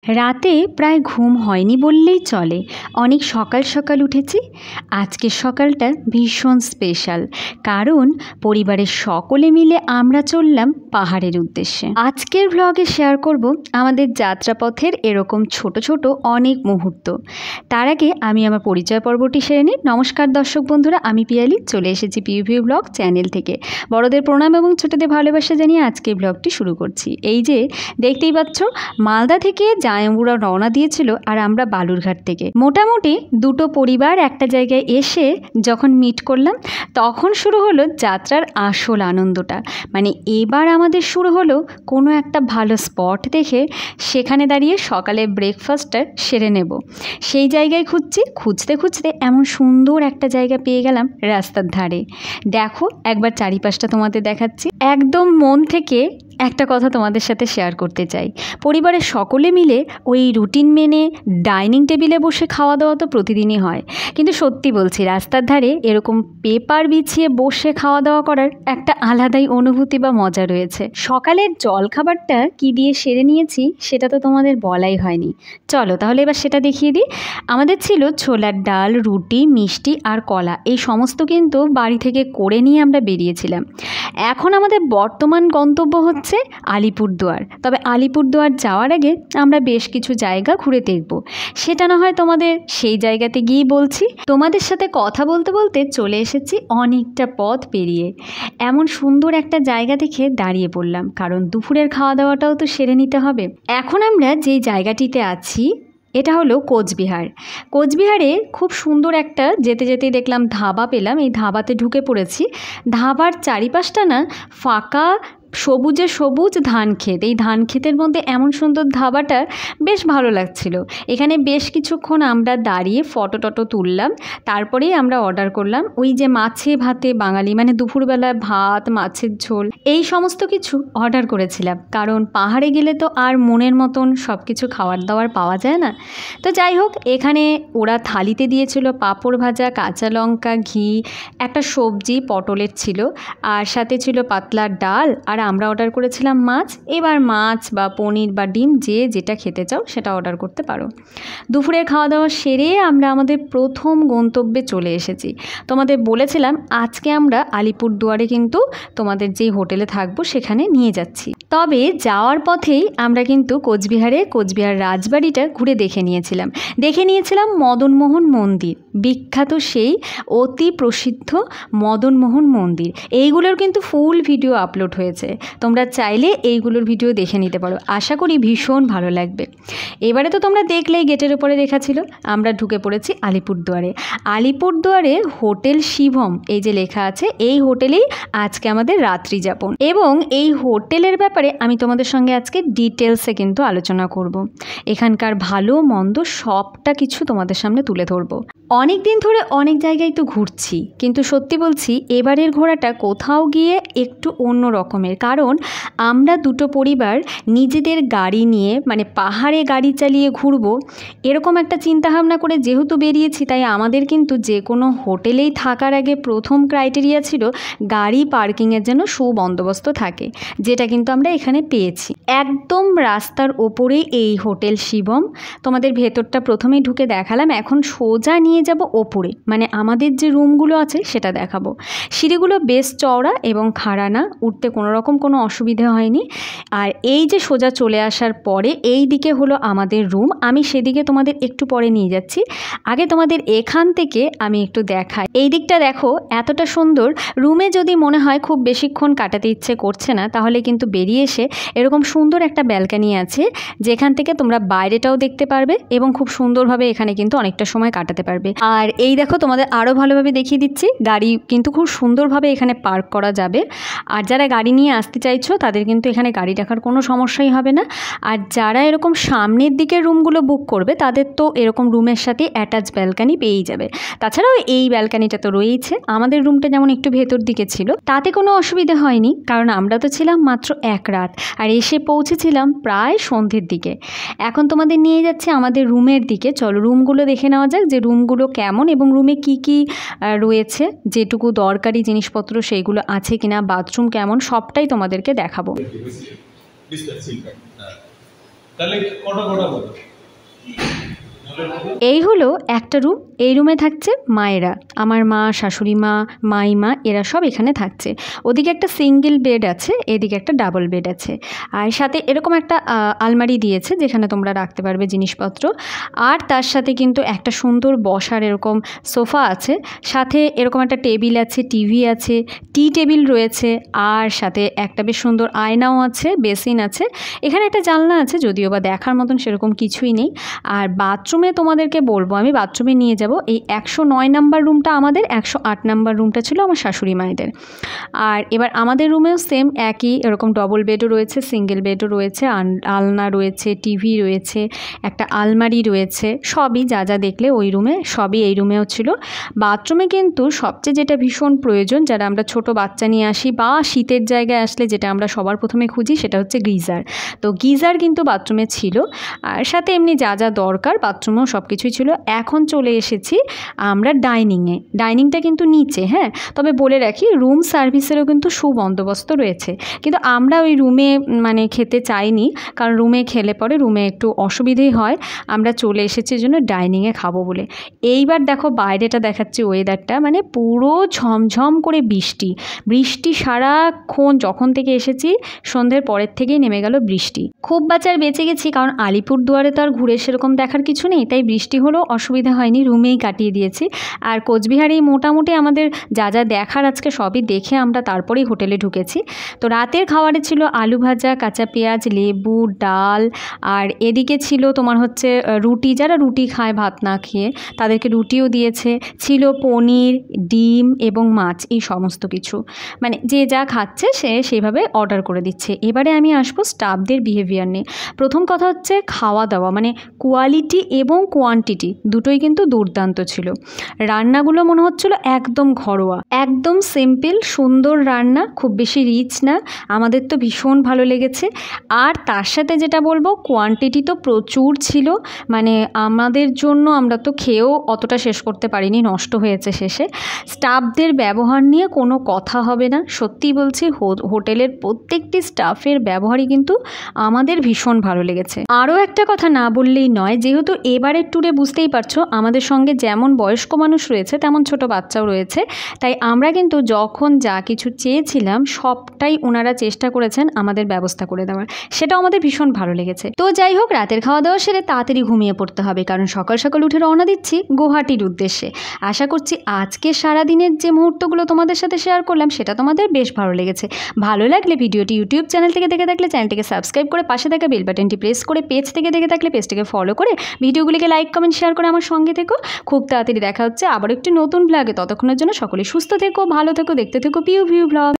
রাতে প্রায় ঘুম হয়নি বললেই চলে। অনেক সকাল সকাল উঠেছি। আজকের সকালটা ভীষণ স্পেশাল, কারণ পরিবারের সকলে মিলে আমরা চললাম পাহাড়ের উদ্দেশ্যে। আজকের ভ্লগে শেয়ার করব আমাদের যাত্রাপথের এরকম ছোট ছোট অনেক মুহূর্ত। তার আগে আমি আমার পরিচয় পর্বটি সেরে নিই। নমস্কার দর্শক বন্ধুরা, আমি পিয়ালি, চলে এসেছি পিউভিউ ব্লগ চ্যানেল থেকে। বড়দের প্রণাম এবং ছোটদের ভালোবাসা জানিয়ে আজকের ব্লগটি শুরু করছি। এই যে দেখতেই পাচ্ছ, মালদা থেকে জায়ম্বুরা রওনা দিয়েছিল আর আমরা বালুরঘাট থেকে। মোটামুটি দুটো পরিবার একটা জায়গায় এসে যখন মিট করলাম, তখন শুরু হলো যাত্রার আসল আনন্দটা। মানে এবার আমাদের শুরু হলো কোনো একটা ভালো স্পট দেখে সেখানে দাঁড়িয়ে সকালে ব্রেকফাস্টটা সেরে নেব। সেই জায়গায় খুঁজতে খুঁজতে এমন সুন্দর একটা জায়গা পেয়ে গেলাম রাস্তার ধারে। দেখো একবার চারিপাশটা তোমাদের দেখাচ্ছি। একদম মন থেকে একটা কথা তোমাদের সাথে শেয়ার করতে চাই। পরিবারের সকলে মিলে ওই রুটিন মেনে ডাইনিং টেবিলে বসে খাওয়া দাওয়া তো প্রতিদিনই হয়, কিন্তু সত্যি বলছি, রাস্তার ধারে এরকম পেপার বিছিয়ে বসে খাওয়া দাওয়া করার একটা আলাদাই অনুভূতি বা মজা রয়েছে। সকালের জলখাবারটা কি দিয়ে সেরে নিয়েছি সেটা তো তোমাদের বলাই হয়নি। চলো তাহলে এবার সেটা দেখিয়ে দিই। আমাদের ছিল ছোলার ডাল, রুটি, মিষ্টি আর কলা। এই সমস্ত কিন্তু বাড়ি থেকে করে নিয়ে আমরা বেরিয়েছিলাম। এখন আমাদের বর্তমান গন্তব্য হচ্ছে আলিপুরদুয়ার। তবে আলিপুরদুয়ার যাওয়ার আগে আমরা বেশ কিছু জায়গা ঘুরে দেখব, সেটা না হয় তোমাদের সেই জায়গাতে গিয়ে বলছি। তোমাদের সাথে কথা বলতে বলতে চলে এসেছি অনেকটা পথ পেরিয়ে। এমন সুন্দর একটা জায়গা দেখে দাঁড়িয়ে পড়লাম, কারণ দুপুরের খাওয়া দাওয়াটাও তো সেরে নিতে হবে। এখন আমরা যেই জায়গাটিতে আছি এটা হলো কোচবিহার। কোচবিহারে খুব সুন্দর একটা যেতে যেতেই দেখলাম ধাবা পেলাম। এই ধাবাতে ঢুকে পড়েছি। ধাবার চারিপাশটা না ফাঁকা, সবুজে সবুজ ধান ক্ষেত। এই ধান ক্ষেতের মধ্যে এমন সুন্দর ধাবাটা বেশ ভালো লাগছিল। এখানে বেশ কিছুক্ষণ আমরা দাঁড়িয়ে ফটো টটো তুললাম, তারপরেই আমরা অর্ডার করলাম ওই যে মাছে ভাতে বাঙালি, মানে দুপুরবেলা ভাত, মাছের ঝোল, এই সমস্ত কিছু অর্ডার করেছিলাম। কারণ পাহাড়ে গেলে তো আর মনের মতন সব কিছু খাবার দাবার পাওয়া যায় না। তো যাই হোক, এখানে ওরা থালিতে দিয়েছিল পাঁপড় ভাজা, কাঁচা লঙ্কা, ঘি, একটা সবজি পটলের ছিল, আর সাথে ছিল পাতলা ডাল, আর আমরা অর্ডার করেছিলাম মাছ। এবার মাছ বা পনির বা ডিম যে যেটা খেতে চাও সেটা অর্ডার করতে পারো। দুপুরের খাওয়া দাওয়া সেরে আমরা আমাদের প্রথম গন্তব্যে চলে এসেছি। তোমাদের বলেছিলাম আজকে আমরা আলিপুরদুয়ারে কিন্তু তোমাদের যেই হোটেলে থাকবো সেখানে নিয়ে যাচ্ছি। তবে যাওয়ার পথেই আমরা কিন্তু কোচবিহার রাজবাড়িটা ঘুরে দেখে নিয়েছিলাম মদনমোহন মন্দির, বিখ্যাত সেই অতি প্রসিদ্ধ মদনমোহন মন্দির। এইগুলোর কিন্তু ফুল ভিডিও আপলোড হয়েছে, তোমরা চাইলে এইগুলোর ভিডিও দেখে নিতে পারো। আশা করি ভীষণ ভালো লাগবে। এবারে তো তোমরা দেখলেই গেটের উপরে লেখা ছিল। আমরা ঢুকে পড়েছি আলিপুরদুয়ারে হোটেল শিভম, এই যে লেখা আছে, এই হোটেলেই আজকে আমাদের রাত্রি যাপন। এবং এই হোটেলের ব্যাপারে আমি তোমাদের সঙ্গে আজকে ডিটেলসে কিন্তু আলোচনা করব। এখানকার ভালো মন্দ সবটা কিছু তোমাদের সামনে তুলে ধরবো। অনেক দিন ধরে অনেক জায়গায় তো ঘুরছি, কিন্তু সত্যি বলছি এবারের ঘোরাটা কোথাও গিয়ে একটু অন্য রকমের। কারণ আমরা দুটো পরিবার নিজেদের গাড়ি নিয়ে, মানে পাহাড়ে গাড়ি চালিয়ে ঘুরবো এরকম একটা চিন্তাভাবনা করে যেহেতু বেরিয়েছি, তাই আমাদের কিন্তু যে কোনো হোটেলেই থাকার আগে প্রথম ক্রাইটেরিয়া ছিল গাড়ি পার্কিংয়ের যেন সুবন্দোবস্ত থাকে, যেটা কিন্তু আমরা এখানে পেয়েছি। একদম রাস্তার ওপরেই এই হোটেল শিবম। তোমাদের ভেতরটা প্রথমেই ঢুকে দেখালাম, এখন সোজা নিয়ে যাব ওপরে, মানে আমাদের যে রুমগুলো আছে সেটা দেখাবো। সিঁড়িগুলো বেশ চওড়া এবং খাড়া না, উঠতে কোনো অসুবিধা হয়নি। আর এই যে সোজা চলে আসার পরে এই দিকে হলো আমাদের রুম। আমি সেদিকে তোমাদের একটু পরে নিয়ে যাচ্ছি। আগে তোমাদের এখান থেকে আমি একটু দেখাই। এই দিকটা দেখো, এতটা সুন্দর। রুমে যদি মনে হয় খুব বেশিক্ষণ কাটাতে ইচ্ছে করছে না, তাহলে কিন্তু বেরিয়ে এসে এরকম সুন্দর একটা ব্যালকানি আছে, যেখান থেকে তোমরা বাইরেটাও দেখতে পারবে এবং খুব সুন্দরভাবে এখানে কিন্তু অনেকটা সময় কাটাতে পারবে। আর এই দেখো, তোমাদের আরও ভালোভাবে দেখিয়ে দিচ্ছি, গাড়ি কিন্তু খুব সুন্দরভাবে এখানে পার্ক করা যাবে। আর যারা গাড়ি নিয়ে আসতে চাইছো তাদের কিন্তু এখানে গাড়ি রাখার কোনো সমস্যাই হবে না। আর যারা এরকম সামনের দিকের রুমগুলো বুক করবে তাদের তো এরকম রুমের সাথে অ্যাটাচ ব্যালকানি পেয়েই যাবে। তাছাড়াও এই ব্যালকানিটা তো রয়েছে। আমাদের রুমটা যেমন একটু ভেতর দিকে ছিল, তাতে কোনো অসুবিধা হয়নি, কারণ আমরা তো ছিলাম মাত্র এক রাত আর এসে পৌঁছেছিলাম প্রায় সন্ধ্যের দিকে। এখন তোমাদের নিয়ে যাচ্ছে আমাদের রুমের দিকে। চলো রুমগুলো দেখে নেওয়া যাক যে রুমগুলো কেমন এবং রুমে কি কি রয়েছে, যেটুকু দরকারি জিনিসপত্র সেইগুলো আছে কিনা, বাথরুম কেমন, সবটাই তোমাদেরকে দেখাবো। তাহলে কটা কটা বলো? এই হলো একটা রুম। এই রুমে থাকছে মায়েরা, আমার মা, শাশুড়ি মা, মাইমা, এরা সব এখানে থাকছে। ওদিকে একটা সিঙ্গেল বেড আছে, এদিকে একটা ডাবল বেড আছে, আর সাথে এরকম একটা আলমারি দিয়েছে যেখানে তোমরা রাখতে পারবে জিনিসপত্র। আর তার সাথে কিন্তু একটা সুন্দর বসার এরকম সোফা আছে, সাথে এরকম একটা টেবিল আছে, টিভি আছে, টি টেবিল রয়েছে, আর সাথে একটা বেশ সুন্দর আয়নাও আছে, বেসিন আছে, এখানে একটা জানলা আছে, যদিও বা দেখার মতন সেরকম কিছুই নেই। আর বাথরুমে তোমাদেরকে বলবো, আমি বাথরুমে নিয়ে যাব। এই 109 নাম্বার রুমটা আমাদের, 108 নাম্বার রুমটা ছিল আমার শাশুড়ি মায়েদের। আর এবার আমাদের রুমেও সেম একই, এরকম ডবল বেডও রয়েছে, সিঙ্গেল বেডও রয়েছে, আলনা রয়েছে, টিভি রয়েছে, একটা আলমারি রয়েছে, সবই যা যা দেখলে ওই রুমে সবই এই রুমেও ছিল। বাথরুমে কিন্তু সবচেয়ে যেটা ভীষণ প্রয়োজন, যারা আমরা ছোট বাচ্চা নিয়ে আসি বা শীতের জায়গায় আসলে যেটা আমরা সবার প্রথমে খুঁজি সেটা হচ্ছে গিজার। তো গিজার কিন্তু বাথরুমে ছিল, আর সাথে এমনি যা যা দরকার বাথরুমেও সব কিছুই ছিল। এখন চলে এসেছি আমরা ডাইনিংয়ে। ডাইনিংটা কিন্তু নিচে, হ্যাঁ, তবে বলে রাখি রুম সার্ভিসেরও কিন্তু সুবন্দোবস্ত রয়েছে, কিন্তু আমরা ওই রুমে মানে খেতে চাইনি, কারণ রুমে খেলে পরে রুমে একটু অসুবিধেই হয়। আমরা চলে এসেছি জন্য ডাইনিংয়ে খাবো বলে। এইবার দেখো বাইরেটা দেখাচ্ছি, ওয়েদারটা মানে পুরো ঝমঝম করে বৃষ্টি। বৃষ্টি সারাক্ষণ, যখন থেকে এসেছি সন্ধ্যের পরের থেকেই নেমে গেল বৃষ্টি। খুব বাঁচার বেঁচে গেছি, কারণ আলিপুরদুয়ারে তো আর ঘুরে সেরকম দেখার কিছু নেই, তাই বৃষ্টি হলেও অসুবিধা হয়নি, রুমেই কাটিয়ে দিয়েছি। আর কোচবিহারেই মোটামুটি আমাদের যা যা দেখার আজকে সবই দেখে আমরা তারপরেই হোটেলে ঢুকেছি। তো রাতের খাবারে ছিল আলু ভাজা, কাঁচা পেঁয়াজ, লেবু, ডাল, আর এদিকে ছিল তোমার হচ্ছে রুটি, যারা রুটি খায় ভাত না খেয়ে তাদেরকে রুটিও দিয়েছে, ছিল পনির, ডিম এবং মাছ, এই সমস্ত কিছু মানে যে যা খাচ্ছে সে সেইভাবে অর্ডার করে দিচ্ছে। এবারে আমি আসবো স্টাফদের বিহেভিয়ার নিয়ে। প্রথম কথা হচ্ছে খাওয়া দাওয়া, মানে কোয়ালিটি এবং কোয়ান্টিটি দুটোই কিন্তু দুর্দান্ত ছিল। রান্নাগুলো মনে হচ্ছিল একদম ঘরোয়া, একদম সিম্পল সুন্দর রান্না, খুব বেশি রিচ না। আমাদের তো ভীষণ ভালো লেগেছে। আর তার সাথে যেটা বলবো, কোয়ান্টিটি তো প্রচুর ছিল, মানে আমাদের জন্য আমরা তো খেয়েও অতটা শেষ করতে পারিনি, নষ্ট হয়েছে শেষে। স্টাফদের ব্যবহার নিয়ে কোনো কথা হবে না, সত্যি বলছি হোটেলের প্রত্যেকটি স্টাফের ব্যবহারই কিন্তু আমাদের ভীষণ ভালো লেগেছে। আরও একটা কথা না বললেই নয়, যেহেতু এবারের ট্যুরে বুঝতেই পারছো আমাদের সঙ্গে যেমন বয়স্ক মানুষ রয়েছে তেমন ছোট বাচ্চাও রয়েছে, তাই আমরা কিন্তু যখন যা কিছু চেয়েছিলাম সবটাই ওনারা চেষ্টা করেছেন আমাদের ব্যবস্থা করে দেওয়ার, সেটাও আমাদের ভীষণ ভালো লেগেছে। তো যাই হোক, রাতের খাওয়া দাওয়া সেরে তাড়াতাড়ি ঘুমিয়ে পড়তে হবে, কারণ সকাল সকাল উঠে রওনা দিচ্ছি গুয়াহাটির উদ্দেশ্যে। আশা করছি আজকে সারাদিনের যে মুহূর্তগুলো তোমাদের সাথে শেয়ার করলাম সেটা তোমাদের বেশ ভালো লেগেছে। ভালো লাগলে ভিডিওটি ইউটিউব চ্যানেল থেকে দেখে থাকলে চ্যানেলটিকে সাবস্ক্রাইব করে পাশে থাকা বেল বাটনটি প্রেস করে, পেজ থেকে দেখে থাকলে পেজটিকে ফলো করে, ভিডিওগুলিকে লাইক কমেন্ট শেয়ার করে আমার সঙ্গে থেকো। খুব তাড়াতাড়ি দেখা হচ্ছে আবার একটি নতুন ব্লগে, ততক্ষণের জন্য সকলে সুস্থ থেকো, ভালো থেকো, দেখতে থেকো পিউ ভিউ ব্লগ।